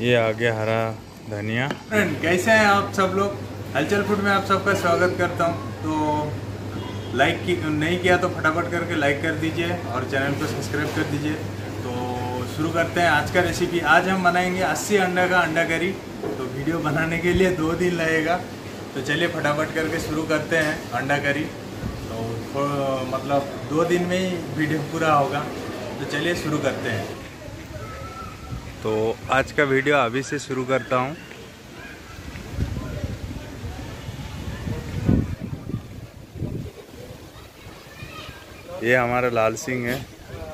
ये आ गया हरा धनिया। कैसे हैं आप सब लोग? हलचल फूड में आप सबका स्वागत करता हूं। तो लाइक नहीं किया तो फटाफट करके लाइक कर दीजिए और चैनल को सब्सक्राइब कर दीजिए। तो शुरू करते हैं आज का रेसिपी। आज हम बनाएंगे 80 अंडा का अंडा करी। तो वीडियो बनाने के लिए 2 दिन लगेगा, तो चलिए फटाफट करके शुरू करते हैं अंडा करी। तो मतलब 2 दिन में ही वीडियो पूरा होगा, तो चलिए शुरू करते हैं। तो आज का वीडियो अभी से शुरू करता हूँ। ये हमारा लाल सिंह है,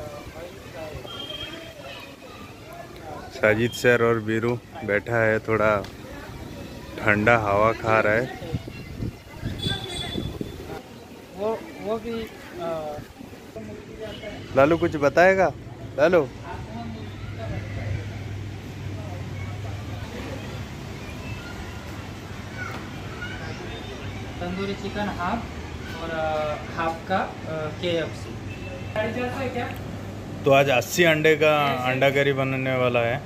साजिद सर और बीरू बैठा है, थोड़ा ठंडा हवा खा रहा है। वो भी लालू कुछ बताएगा? लालू तंदूरी चिकन हाफ और हाफ का KFC। क्या? तो आज 80 अंडे का अंडा करी बनने वाला है।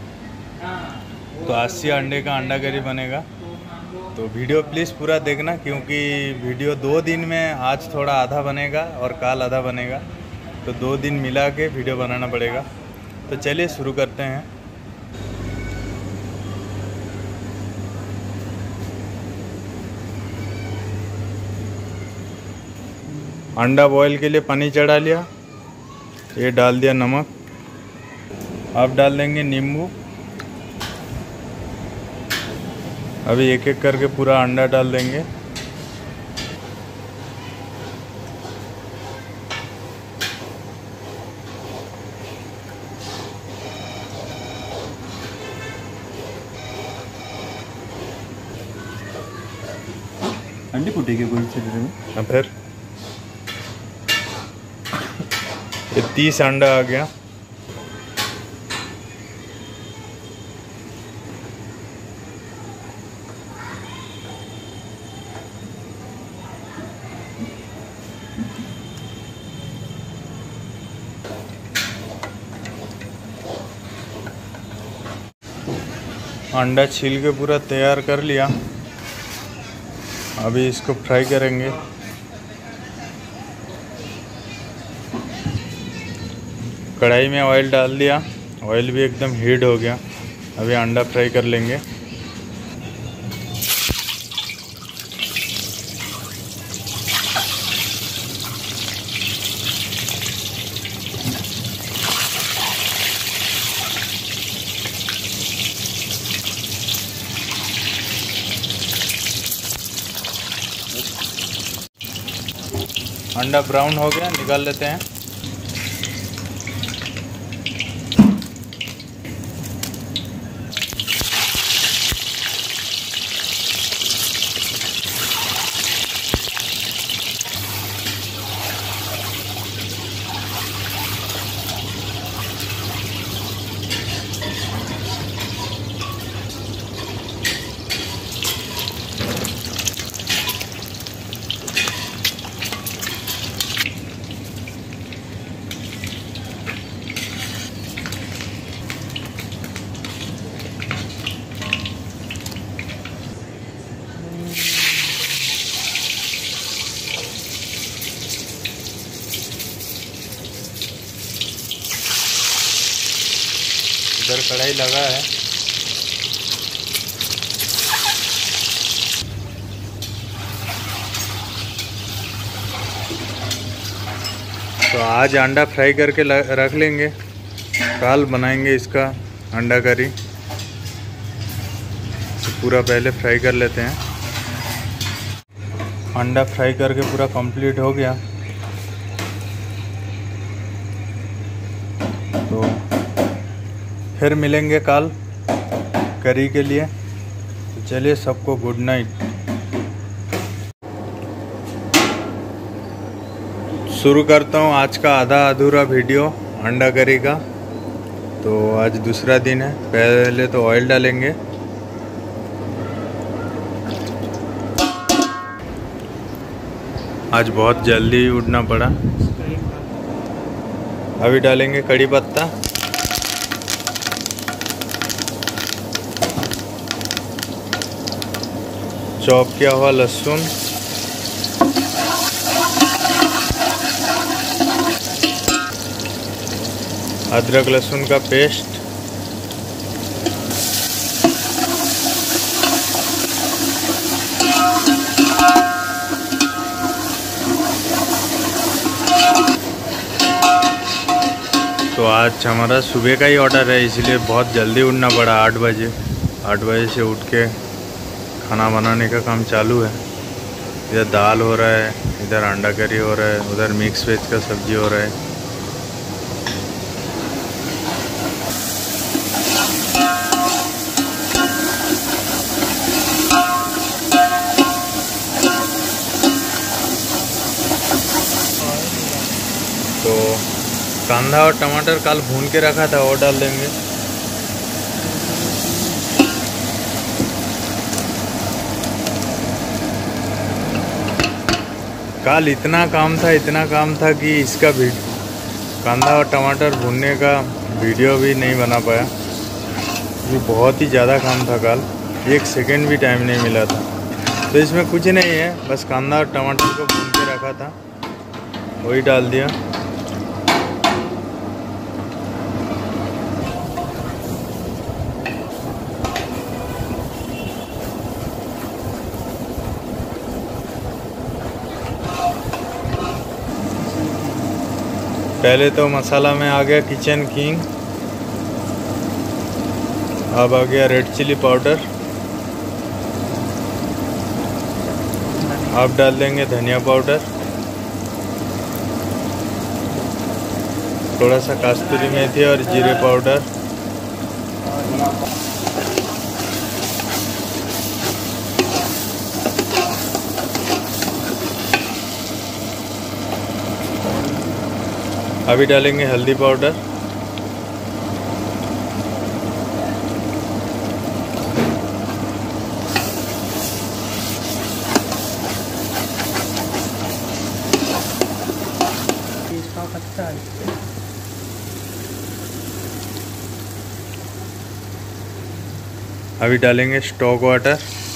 तो 80 अंडे का अंडा करी बनेगा। तो वीडियो प्लीज़ पूरा देखना, क्योंकि वीडियो 2 दिन में आज थोड़ा आधा बनेगा और कल आधा बनेगा। तो 2 दिन मिला के वीडियो बनाना पड़ेगा। तो चलिए शुरू करते हैं। अंडा बॉईल के लिए पानी चढ़ा लिया, ये डाल दिया नमक। अब डाल देंगे नींबू। अभी एक एक करके पूरा अंडा डाल देंगे। अंडे फूटेगी कोई चीज़ में। फिर ये 30 अंडा आ गया। अंडा छील के पूरा तैयार कर लिया। अभी इसको फ्राई करेंगे। कढ़ाई में ऑयल डाल दिया, ऑयल भी एकदम हीट हो गया। अभी अंडा फ्राई कर लेंगे। अंडा ब्राउन हो गया, निकाल लेते हैं। इधर कढ़ाई लगा है। तो आज अंडा फ्राई करके रख लेंगे, कल बनाएंगे इसका अंडा करी। तो पूरा पहले फ्राई कर लेते हैं। अंडा फ्राई करके पूरा कंप्लीट हो गया। तो फिर मिलेंगे कल करी के लिए। तो चलिए सबको गुड नाइट। शुरू करता हूँ आज का आधा अधूरा वीडियो अंडा करी का। तो आज दूसरा दिन है। पहले तो ऑयल डालेंगे। आज बहुत जल्दी उठना पड़ा। अभी डालेंगे कड़ी पत्ता। चॉप किया हुआ लहसुन, अदरक लहसुन का पेस्ट, तो आज हमारा सुबह का ही ऑर्डर है, इसलिए बहुत जल्दी उठना पड़ा। 8 बजे से उठ के खाना बनाने का काम चालू है। इधर दाल हो रहा है, इधर अंडा करी हो रहा है, उधर मिक्स वेज का सब्जी हो रहा है। तो कांदा और टमाटर कल भून के रखा था, वो डाल देंगे। कल इतना काम था कि इसका भी कांदा और टमाटर भूनने का वीडियो भी नहीं बना पाया। ये बहुत ही ज़्यादा काम था कल, 1 सेकंड भी टाइम नहीं मिला था। तो इसमें कुछ नहीं है, बस कांदा और टमाटर को भून के रखा था, वही डाल दिया। पहले तो मसाला में आ गया किचन किंग, अब आ गया रेड चिली पाउडर, अब डाल देंगे धनिया पाउडर, थोड़ा सा कस्तूरी मेथी और जीरे पाउडर, अभी डालेंगे हल्दी पाउडर, अभी डालेंगे स्टॉक वाटर,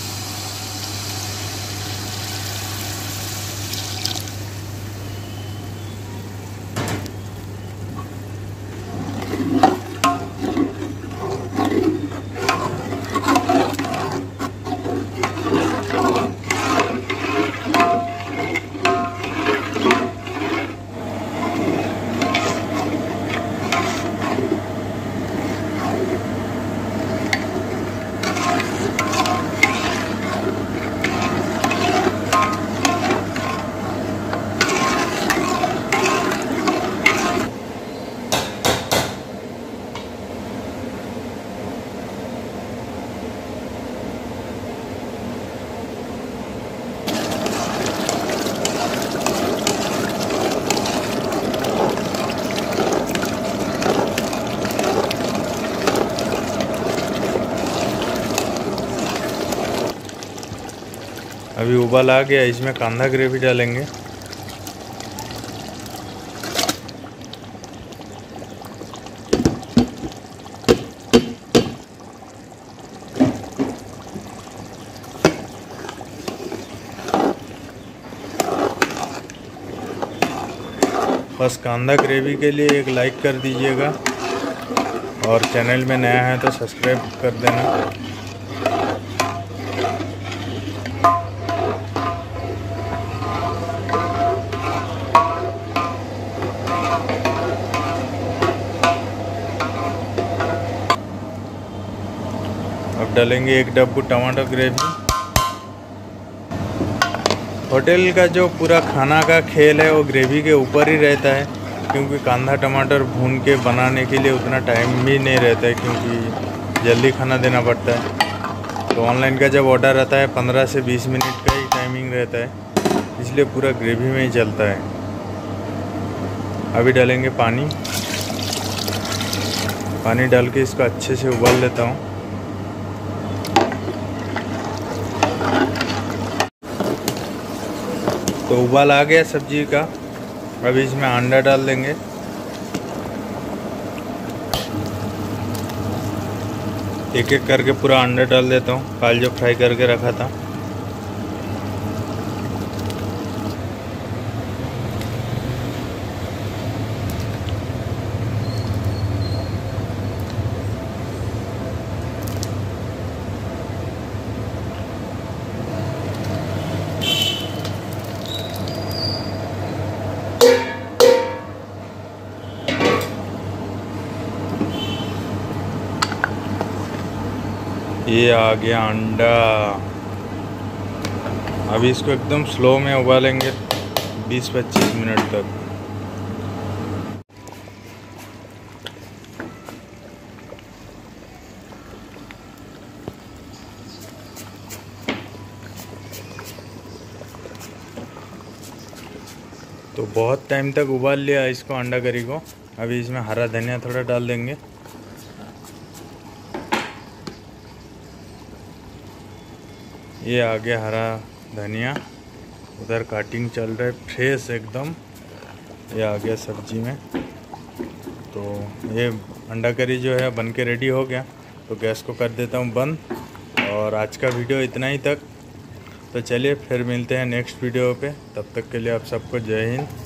अभी उबाल आ गया, इसमें कांदा ग्रेवी डालेंगे। बस कांदा ग्रेवी के लिए एक लाइक कर दीजिएगा और चैनल में नया है तो सब्सक्राइब कर देना। अब डालेंगे 1 डब्बू टमाटर ग्रेवी। होटल का जो पूरा खाना का खेल है वो ग्रेवी के ऊपर ही रहता है, क्योंकि कांदा टमाटर भून के बनाने के लिए उतना टाइम भी नहीं रहता है, क्योंकि जल्दी खाना देना पड़ता है। तो ऑनलाइन का जब ऑर्डर आता है 15 से 20 मिनट का ही टाइमिंग रहता है, इसलिए पूरा ग्रेवी में ही चलता है। अभी डालेंगे पानी डाल के इसको अच्छे से उबाल लेता हूँ। तो उबाल आ गया सब्जी का, अभी इसमें अंडा डाल देंगे। एक एक करके पूरा अंडा डाल देता हूँ, कल जो फ्राई करके रखा था। ये आ गया अंडा। अभी इसको एकदम स्लो में उबालेंगे 20-25 मिनट तक। तो बहुत टाइम तक उबाल लिया इसको, अंडा करी को। अभी इसमें हरा धनिया थोड़ा डाल देंगे। ये आ गया हरा धनिया, उधर काटिंग चल रहा है फ्रेश एकदम। ये आ गया सब्जी में। तो ये अंडा करी जो है बन के रेडी हो गया। तो गैस को कर देता हूँ बंद। और आज का वीडियो इतना ही तक। तो चलिए फिर मिलते हैं नेक्स्ट वीडियो पे। तब तक के लिए आप सबको जय हिंद।